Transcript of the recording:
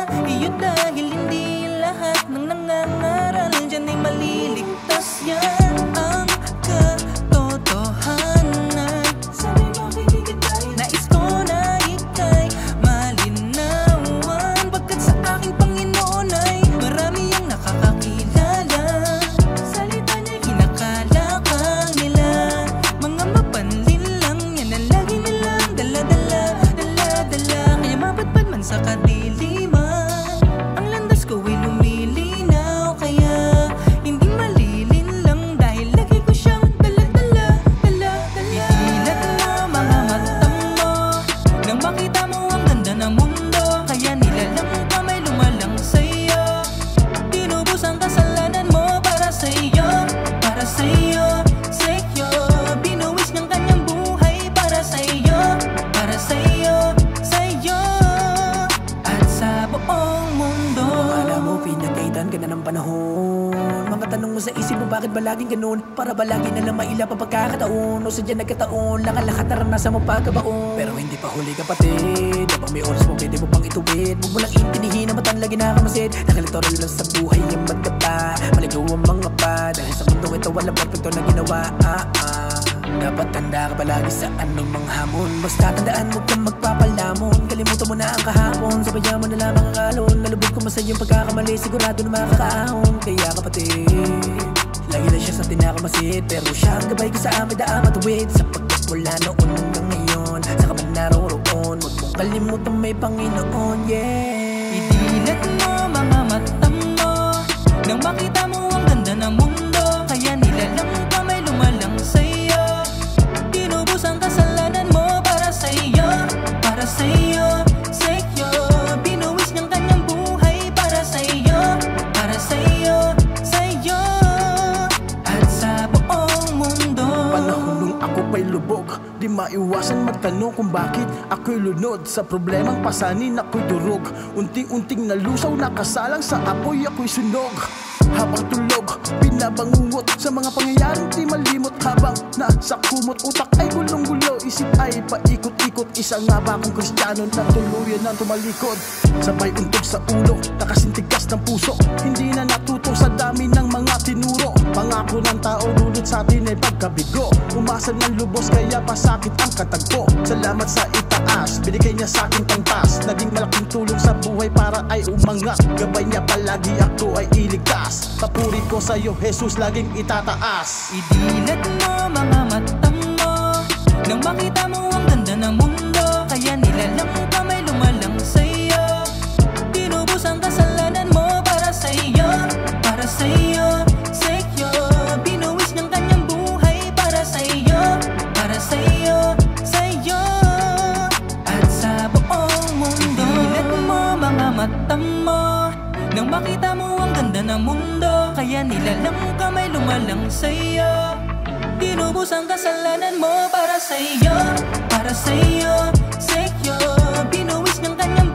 iyo dahil hindi lahat ng nangangaral dyan ay maliligtas yan. Ang katotohanan, sabi mo kaibigan tayo, nais ko na ika'y malinawan, pagkat sa aking Panginoon ay marami ang nakakakilala. Salita niya'y kinakala kang nila, mga mapanlin lang yan ang lagi nilang dala-dala, dala-dala. Kaya mapatpad man sa kadiliman, ang landas ko ay lumilinaw. Kaya hindi malilin lang dahil lagi ko siyang dala-dala, dala-dala. Idilat mo mga mata mo nang makita mo ang ganda ng mundo, kaya nilalang ka may lumalang sa'yo. Tinubos ang kasalanan mo para sa'yo, para sa'yo, sa'yo. Binuwis ng kanyang buhay para sa'yo, para sa'yo, sa'yo. At sa buong mundo. Akala mo pinagkaitan ka na ng panahon, mga tanong mo sa isip mo bakit ba laging ganun? Para ba lagi na lang maila pa pagkakataon, o sadya nagkataon lakalakat naranasan mo pagkabaon. Pero hindi pa huli kapatid, habang may oras mo pwede mo pang ituwid. Huwag mo lang intinihin na matan lagi nakamasid, nakalitoryo lang sa buhay yung magkapa. Maligaw ang mga pa, dahil sa mundo ito walang perfecto na ginawa. Dapat tanda ka palagi sa anumang hamon, basta tandaan mo kung magpapalamon. Kalimutan mo na ang kahapon, sabayan mo na lamang ang alon. Nalubog ko masaya yung pagkakamali, sigurado na makakaahon. Kaya kapatid, lagi na siya sa tinakamasid, pero siya ang gabay ko sa amin daan matuwid. Sapagkat mula noon hanggang ngayon, sa kaman naroroon, huwag mong kalimutan may Panginoon, yeah. Idilat mo mga mata mo nang makita mo ang ganda ng mundo, kaya nilalang ka may lumalang sa'yo. Tinubos ang kasalanan mo para sa'yo, para sa'yo, sa'yo. Binuwis ng kanyang buhay para sa'yo, para sa'yo, sa'yo. At sa buong mundo. Panahon nung ako pa'y lubog, di maiwasan magtanong kung bakit ako'y lunod. Sa problemang pasanin ako'y durog, unting-unting nalusaw, nakasalang sa apoy ako'y sunog. Habang tulog, pinabangungot sa mga pangyayaring di malimot. Habang nasa kumot, utak ay gulong-gulo, isip ay paikot-ikot. Isa nga ba akong Kristiyano na tuluyan ng tumalikod? Sabay untog sa ulo, nakasintigas ng puso, hindi na natuto sa dami ng mga tinuro. Pangako ng tao dulot sa atin ay pagkabigo, umasa ng lubos kaya pasakit ang katagpo. Salamat sa itaas, binigay niya sa akin pangtas, naging malaking tulong sa buhay para ay umangat. Gabay niya palagi ako ay iligtas, papuri ko sa'yo Jesus laging itataas. Idilat mo mga mata mo nang makita mo ang ganda ng mundo, kaya nilalang ka may lumalang sa'yo. Tinubos ang kasalanan mo para sa'yo, para sa'yo, sa'yo. Binuwis ng kanyang buhay para sa'yo, para sa'yo, sa'yo. At sa buong mundo. Idilat mo mga mata mo nang makita mo ang ganda ng mundo, kaya nilalang ka may lumalang sa'yo. Tinubos ang kasalanan mo para sa'yo, para sa'yo, sa'yo. Binuwis ng kanyang